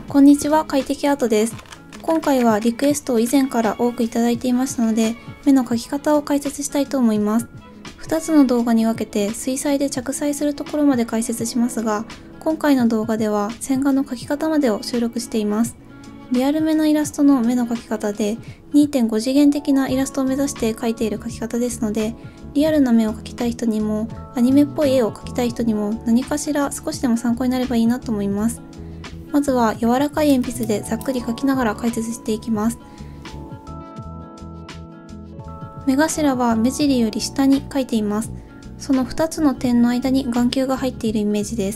こんにちは、快適アートです。今回はリクエストを以前から多くいただいていましたので、目の描き方を解説したいと思います。2つの動画に分けて水彩で着彩するところまで解説しますが、今回の動画では線画の描き方までを収録しています。リアルめなイラストの目の描き方で 2.5 次元的なイラストを目指して描いている描き方ですので、リアルな目を描きたい人にもアニメっぽい絵を描きたい人にも何かしら少しでも参考になればいいなと思います。まずは柔らかい鉛筆でざっくり描きながら解説していきます。目頭は目尻より下に描いています。その2つの点の間に眼球が入っているイメージです。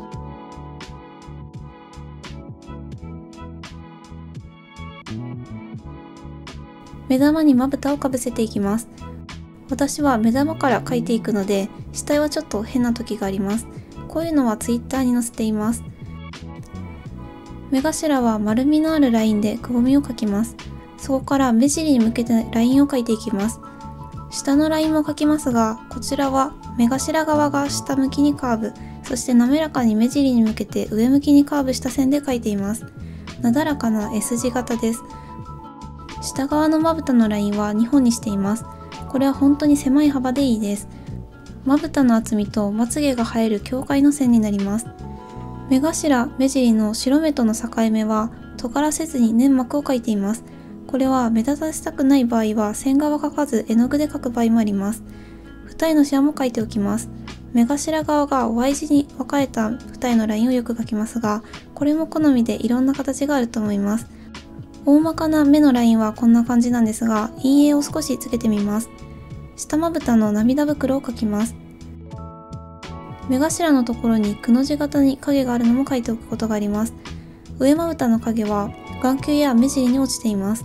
目玉にまぶたをかぶせていきます。私は目玉から描いていくので、下絵はちょっと変な時があります。こういうのは Twitter に載せています。目頭は丸みのあるラインでくぼみを描きます。そこから目尻に向けてラインを描いていきます。下のラインも描きますが、こちらは目頭側が下向きにカーブ、そして滑らかに目尻に向けて上向きにカーブした線で描いています。なだらかな S 字型です。下側のまぶたのラインは2本にしています。これは本当に狭い幅でいいです。まぶたの厚みとまつげが生える境界の線になります。目頭、目尻の白目との境目は尖らせずに粘膜を描いています。これは目立たせたくない場合は線画は描かず絵の具で描く場合もあります。二重のシワも描いておきます。目頭側が Y 字に分かれた二重のラインをよく描きますが、これも好みでいろんな形があると思います。大まかな目のラインはこんな感じなんですが、陰影を少しつけてみます。下まぶたの涙袋を描きます。目頭のところにくの字型に影があるのも描いておくことがあります。上まぶたの影は眼球や目尻に落ちています。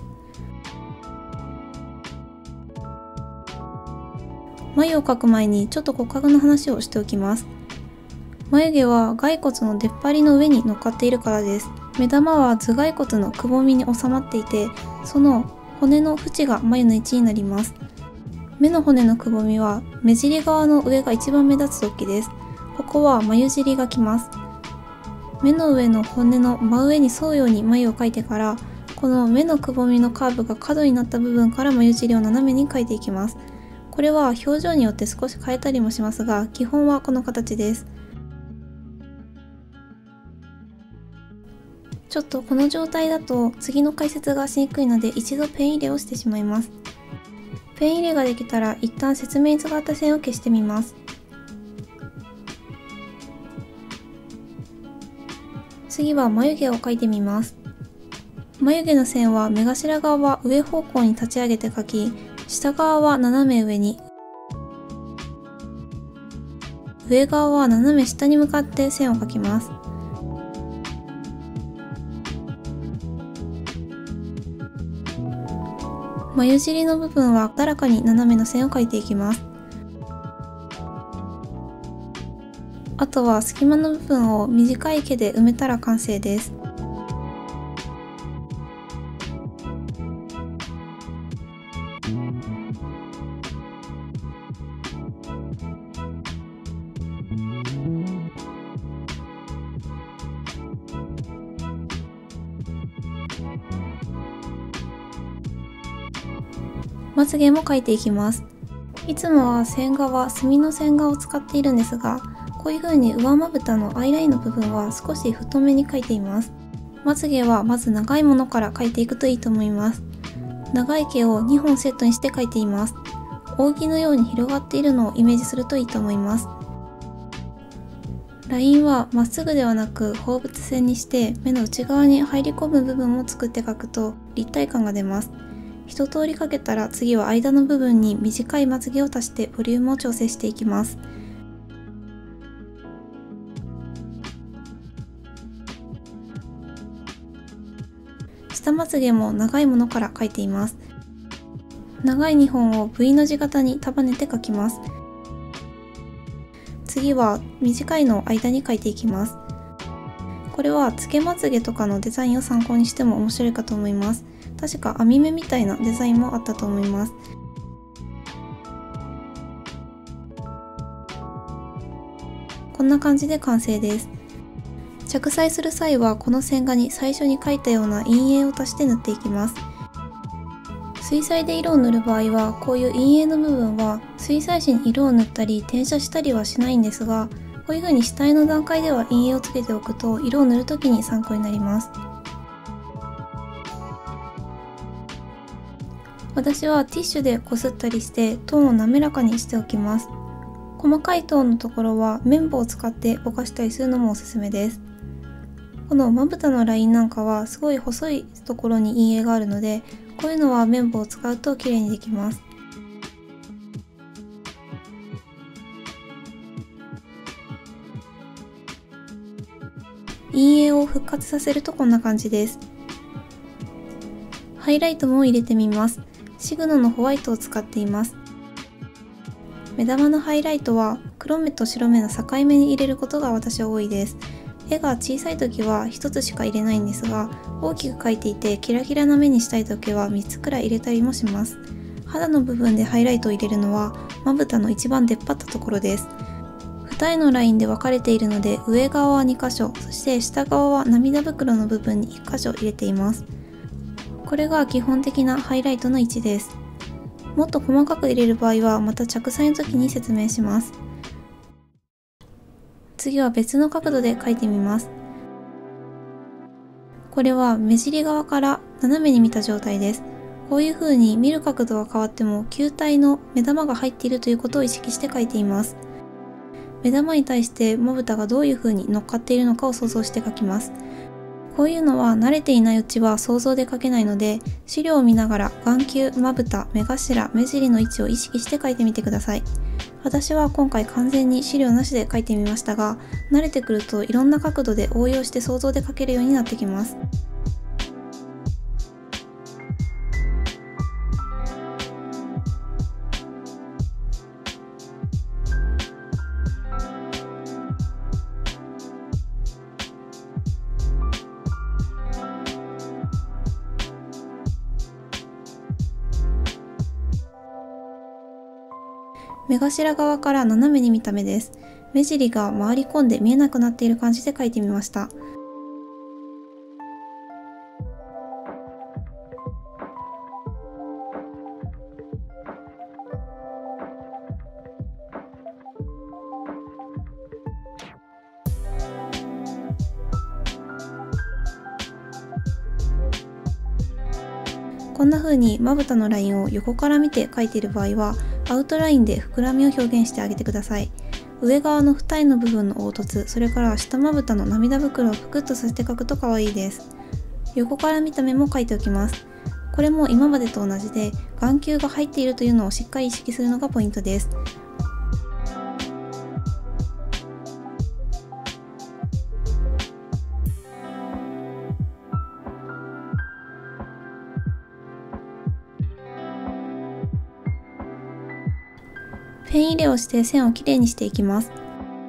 眉を描く前にちょっと骨格の話をしておきます。眉毛は骸骨の出っ張りの上に乗っかっているからです。目玉は頭蓋骨のくぼみに収まっていて、その骨の縁が眉の位置になります。目の骨のくぼみは目尻側の上が一番目立つ時です。ここは眉尻がきます。目の上の骨の真上に沿うように眉を描いてから、この目のくぼみのカーブが角になった部分から眉尻を斜めに描いていきます。これは表情によって少し変えたりもしますが、基本はこの形です。ちょっとこの状態だと次の解説がしにくいので一度ペン入れをしてしまいます。ペン入れができたら一旦説明に使った線を消してみます。次は眉毛を描いてみます。眉毛の線は目頭側は上方向に立ち上げて描き、下側は斜め上に、上側は斜め下に向かって線を描きます。眉尻の部分はだらかに斜めの線を描いていきます。あとは隙間の部分を短い毛で埋めたら完成です。まつげも描いていきます。いつもは線画は墨の線画を使っているんですが、こういう風に上まぶたのアイラインの部分は少し太めに描いています。まつげはまず長いものから描いていくといいと思います。長い毛を2本セットにして描いています。扇のように広がっているのをイメージするといいと思います。ラインはまっすぐではなく放物線にして目の内側に入り込む部分を作って描くと立体感が出ます。一通り描けたら次は間の部分に短いまつげを足してボリュームを調整していきます。下まつげも長いものから描いています。長い2本を V の字型に束ねて描きます。次は短いのを間に描いていきます。これはつけまつげとかのデザインを参考にしても面白いかと思います。確か網目みたいなデザインもあったと思います。こんな感じで完成です。 着彩する際はこの線画に最初に描いたような陰影を足して塗っていきます。水彩で色を塗る場合はこういう陰影の部分は水彩紙に色を塗ったり転写したりはしないんですが、こういう風に下絵の段階では陰影をつけておくと色を塗るときに参考になります。私はティッシュでこすったりしてトーンを滑らかにしておきます。細かいトーンのところは綿棒を使ってぼかしたりするのもおすすめです。このまぶたのラインなんかはすごい細いところに陰影があるので、こういうのは綿棒を使うと綺麗にできます。陰影を復活させるとこんな感じです。ハイライトも入れてみます。シグノのホワイトを使っています。目玉のハイライトは黒目と白目の境目に入れることが私は多いです。絵が小さい時は1つしか入れないんですが、大きく描いていてキラキラな目にしたい時は3つくらい入れたりもします。肌の部分でハイライトを入れるのはまぶたの一番出っ張ったところです。二重のラインで分かれているので、上側は2箇所、そして下側は涙袋の部分に1箇所入れています。これが基本的なハイライトの位置です。もっと細かく入れる場合はまた着彩の時に説明します。次は別の角度で描いてみます。これは目尻側から斜めに見た状態です。こういう風に見る角度が変わっても球体の目玉が入っているということを意識して描いています。目玉に対してまぶたがどういう風に乗っかっているのかを想像して描きます。こういうのは慣れていないうちは想像で描けないので、資料を見ながら眼球、まぶた、目頭、目尻の位置を意識して描いてみてください。私は今回完全に資料なしで描いてみましたが、慣れてくるといろんな角度で応用して想像で描けるようになってきます。目頭側から斜めに見た目です。目尻が回り込んで見えなくなっている感じで描いてみました。こんな風にまぶたのラインを横から見て描いている場合は、アウトラインで膨らみを表現してあげてください。上側の二重の部分の凹凸、それから下まぶたの涙袋をぷくっとさせて描くと可愛いです。横から見た目も描いておきます。これも今までと同じで、眼球が入っているというのをしっかり意識するのがポイントです。ペン入れをして線をきれいにしていきます。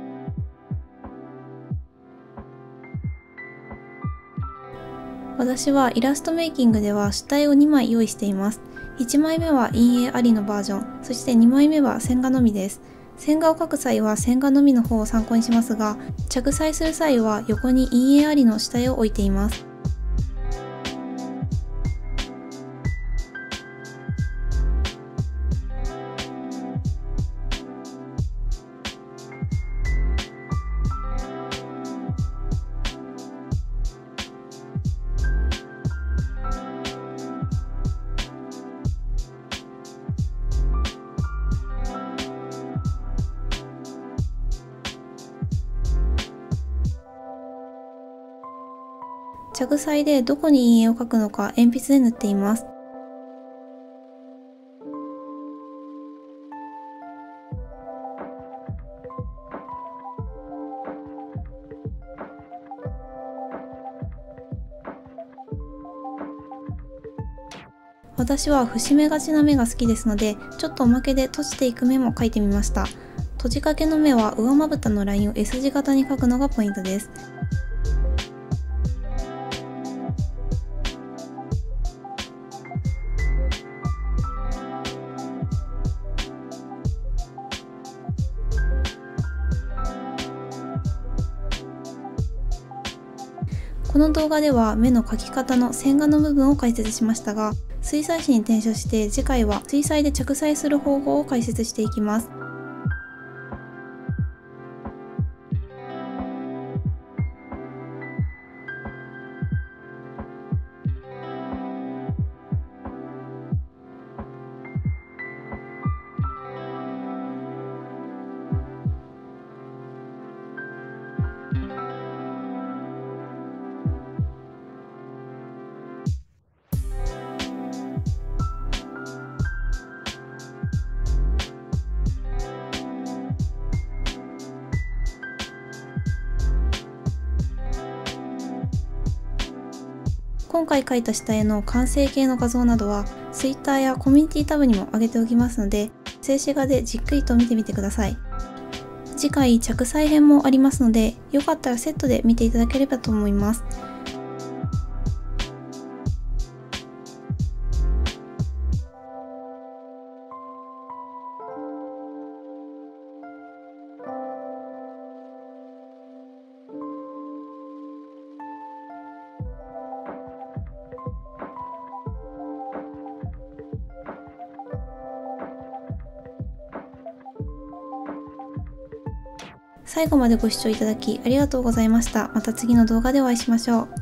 私はイラストメイキングでは下絵を2枚用意しています。1枚目は陰影ありのバージョン、そして2枚目は線画のみです。線画を描く際は線画のみの方を参考にしますが、着彩する際は横に陰影ありの下絵を置いています。着彩でどこに陰影を描くのか鉛筆で塗っています。私は節目がちな目が好きですので、ちょっとおまけで閉じていく目も描いてみました。閉じかけの目は上まぶたのラインを S 字型に描くのがポイントです。 この動画では目の描き方の線画の部分を解説しましたが、水彩紙に転写して次回は水彩で着彩する方法を解説していきます。今回描いた下絵の完成形の画像などは Twitter やコミュニティタブにも上げておきますので、静止画でじっくりと見てみてください。次回着彩編もありますので、よかったらセットで見ていただければと思います。最後までご視聴いただきありがとうございました。また次の動画でお会いしましょう。